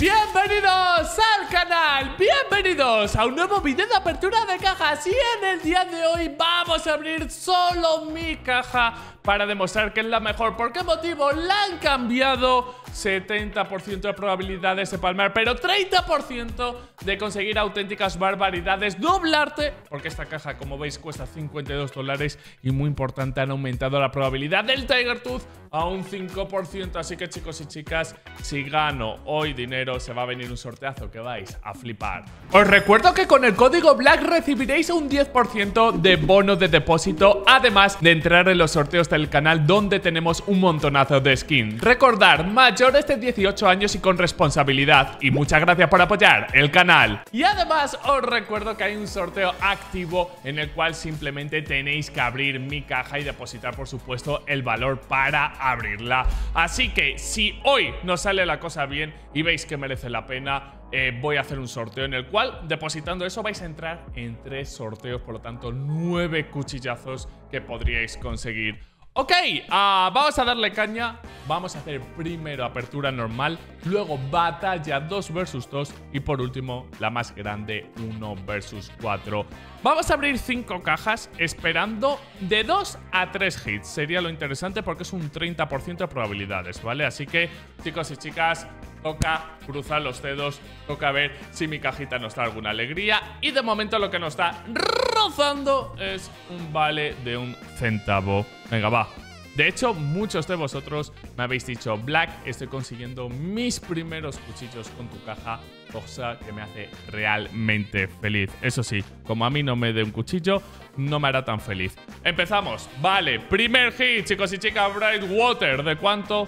Bienvenidos al canal, bienvenidos a un nuevo vídeo de apertura de cajas. Y en el día de hoy vamos a abrir solo mi caja para demostrar que es la mejor. ¿Por qué motivo? La han cambiado. 70% de probabilidades de palmar, pero 30% de conseguir auténticas barbaridades. Doblarte, porque esta caja, como veis, cuesta $52. Y muy importante, han aumentado la probabilidad del Tiger Tooth a un 5%. Así que, chicos y chicas, si gano hoy dinero, se va a venir un sorteazo que vais a flipar. Os recuerdo que con el código BLACK recibiréis un 10% de bono de depósito, además de entrar en los sorteos del canal, donde tenemos un montonazo de skin. Recordar, mayores de 18 años y con responsabilidad. Y muchas gracias por apoyar el canal. Y además os recuerdo que hay un sorteo activo en el cual simplemente tenéis que abrir mi caja y depositar, por supuesto, el valor para abrirla. Así que si hoy nos sale la cosa bien y veis que merece la pena, voy a hacer un sorteo en el cual, depositando eso, vais a entrar en 3 sorteos. Por lo tanto, 9 cuchillazos que podríais conseguir. Ok, vamos a darle caña. Vamos a hacer primero apertura normal, luego batalla 2 versus 2 y por último la más grande 1 versus 4. Vamos a abrir 5 cajas esperando de 2 a 3 hits. Sería lo interesante porque es un 30% de probabilidades, ¿vale? Así que, chicos y chicas, toca cruzar los dedos, toca ver si mi cajita nos da alguna alegría. Y de momento lo que nos está rozando es un vale de 1 centavo. Venga, va. De hecho, muchos de vosotros me habéis dicho: Black, estoy consiguiendo mis primeros cuchillos con tu caja, cosa que me hace realmente feliz. Eso sí, como a mí no me dé un cuchillo, no me hará tan feliz. Empezamos. Vale, primer hit, chicos y chicas, Brightwater. ¿De cuánto?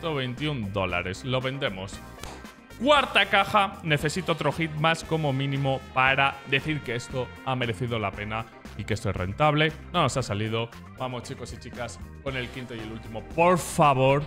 $121. Lo vendemos. Cuarta caja, necesito otro hit más como mínimo para decir que esto ha merecido la pena y que esto es rentable. No nos ha salido. Vamos, chicos y chicas, con el quinto y el último, por favor.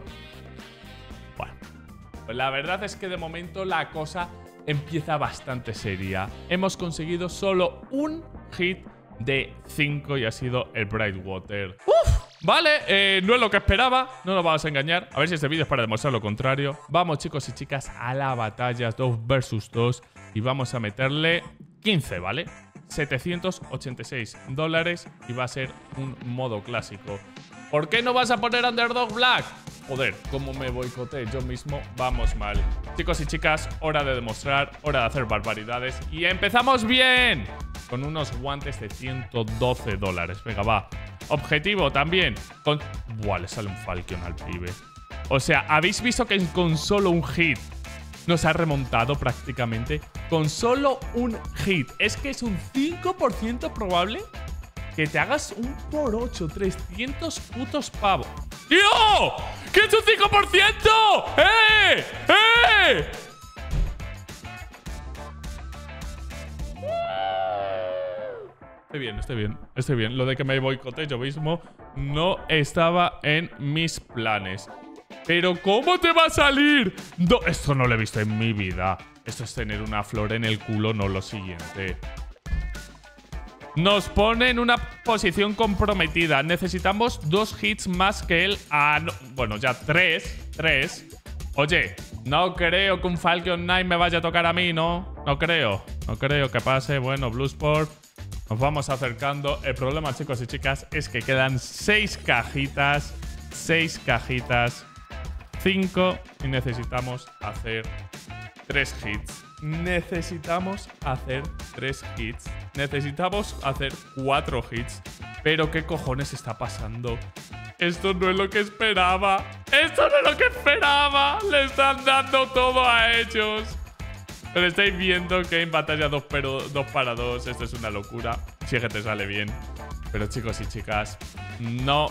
Bueno, pues la verdad es que de momento la cosa empieza bastante seria. Hemos conseguido solo un hit de 5 y ha sido el Brightwater. ¡Uf! Vale, no es lo que esperaba, no nos vamos a engañar. A ver si este vídeo es para demostrar lo contrario. Vamos, chicos y chicas, a la batalla 2 versus 2 y vamos a meterle 15, ¿vale? $786 y va a ser un modo clásico. ¿Por qué no vas a poner Underdog Black? Joder, cómo me boicoteé yo mismo. Vamos mal. Chicos y chicas, hora de demostrar, hora de hacer barbaridades. Y empezamos bien, con unos guantes de $112. Venga, va. Objetivo también. Buah, le sale un Falcon al pibe. O sea, ¿habéis visto que con solo un hit nos ha remontado prácticamente? Con solo un hit. Es que es un 5% probable que te hagas un por 8, 300 putos pavos. ¡Tío! ¡Que es un 5%! ¡Eh! ¡Eh! Estoy bien. Lo de que me boicote yo mismo no estaba en mis planes. Pero ¿cómo te va a salir? No, esto no lo he visto en mi vida. Esto es tener una flor en el culo, no lo siguiente. Nos pone en una posición comprometida. Necesitamos 2 hits más que él. No, bueno, ya 3. Oye, no creo que un Falcon 9 me vaya a tocar a mí, ¿no? No creo que pase. Bueno, Bluesport, nos vamos acercando. El problema, chicos y chicas, es que quedan 6 cajitas. 6 cajitas. 5 y necesitamos hacer 3 hits. Necesitamos hacer 3 hits. Necesitamos hacer 4 hits. Pero ¿qué cojones está pasando? Esto no es lo que esperaba. Esto no es lo que esperaba. Le están dando todo a ellos. Pero estáis viendo que en batalla 2 para 2 esto es una locura. Si es que te sale bien. Pero, chicos y chicas, no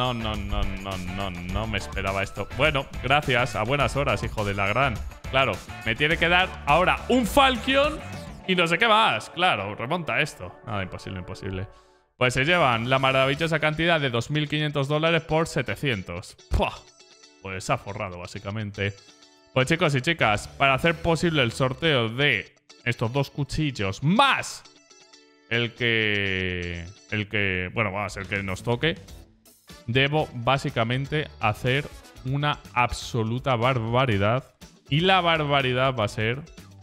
me esperaba esto. Bueno, gracias, a buenas horas, hijo de la gran. Claro, me tiene que dar ahora un Falcon y no sé qué más. Claro, remonta esto. Nada, imposible. Pues se llevan la maravillosa cantidad de $2.500 por 700. ¡Puah! Pues se ha forrado, básicamente. Pues, chicos y chicas, para hacer posible el sorteo de estos 2 cuchillos más el que nos toque, debo básicamente hacer una absoluta barbaridad Y la barbaridad va a ser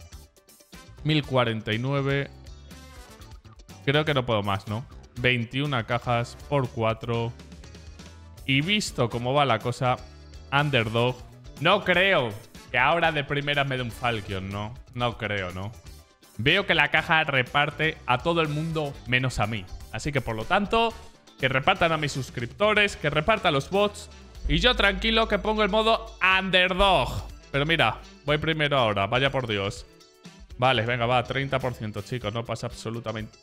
1049. Creo que no puedo más, ¿no? 21 cajas por 4. Y visto cómo va la cosa, Underdog. No creo que ahora de primera me dé un Falcon, ¿no? No creo, ¿no? Veo que la caja reparte a todo el mundo menos a mí. Así que por lo tanto, que repartan a mis suscriptores, que repartan a los bots. Y yo tranquilo que pongo el modo Underdog. Pero mira, voy primero ahora, vaya por Dios. Vale, venga, va, 30%, chicos, no pasa absolutamente...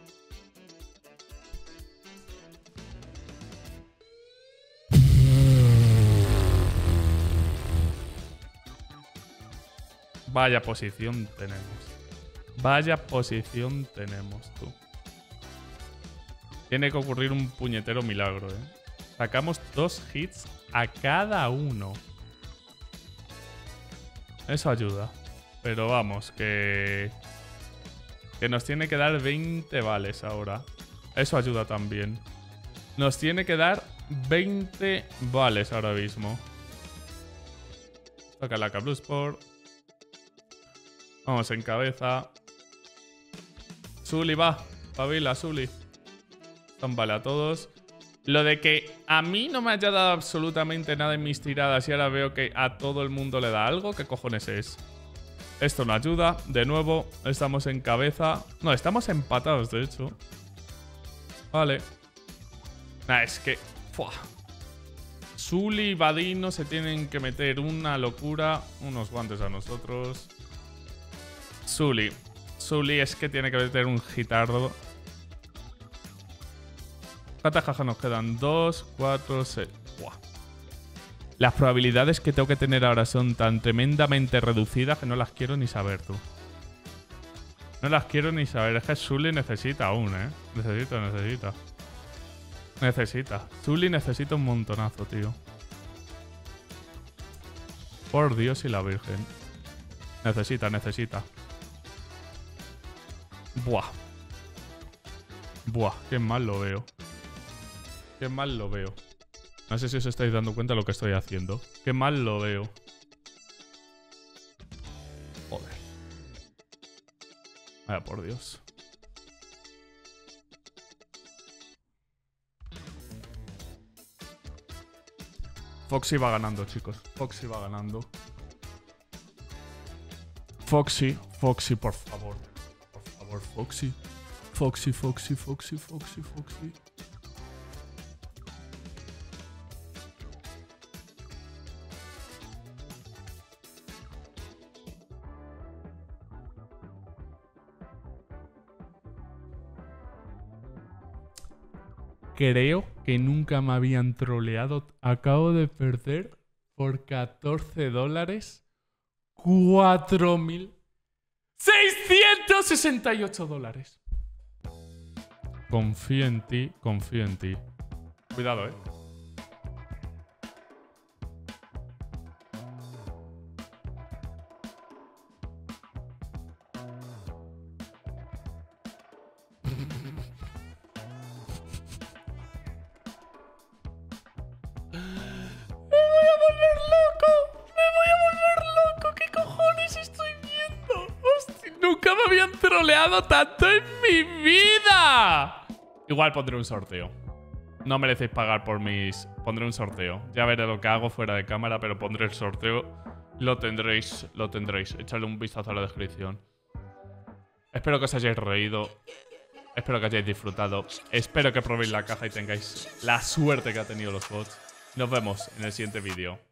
Vaya posición tenemos. Vaya posición tenemos, tú. Tiene que ocurrir un puñetero milagro, ¿eh? Sacamos 2 hits a cada uno. Eso ayuda. Pero vamos, que nos tiene que dar 20 vales ahora. Eso ayuda también. Nos tiene que dar 20 vales ahora mismo. Toca la Blue Sport. Vamos en cabeza. Zully va. Pavila, Zully. Son vale a todos. Lo de que a mí no me haya dado absolutamente nada en mis tiradas y ahora veo que a todo el mundo le da algo, ¿qué cojones es? Esto no ayuda. De nuevo, estamos en cabeza. No, estamos empatados, de hecho. Vale. Nah, es que... ¡fua! Zully y Vadino se tienen que meter una locura. Unos guantes a nosotros. Zully. Zully es que tiene que meter un gitardo. ¿Cuántas cajas nos quedan? 2, 4, 6. ¡Buah! Las probabilidades que tengo que tener ahora son tan tremendamente reducidas que no las quiero ni saber, tú. No las quiero ni saber. Es que Zully necesita aún, ¿eh? Necesita. Zully necesita un montonazo, tío. Por Dios y la Virgen. Necesita. Buah. Buah, qué mal lo veo. Qué mal lo veo. No sé si os estáis dando cuenta de lo que estoy haciendo. Qué mal lo veo. Joder. Vaya por Dios. Foxy va ganando, chicos. Foxy va ganando. Foxy, por favor. Por favor, Foxy. Foxy. Creo que nunca me habían troleado. Acabo de perder por $14 $4.668. Confío en ti. Cuidado, Nunca me habían troleado tanto en mi vida. Igual pondré un sorteo. No merecéis pagar por mis... Pondré un sorteo. Ya veré lo que hago fuera de cámara, pero pondré el sorteo. Lo tendréis. Echadle un vistazo a la descripción. Espero que os hayáis reído. Espero que hayáis disfrutado. Espero que probéis la caja y tengáis la suerte que ha tenido los bots. Nos vemos en el siguiente vídeo.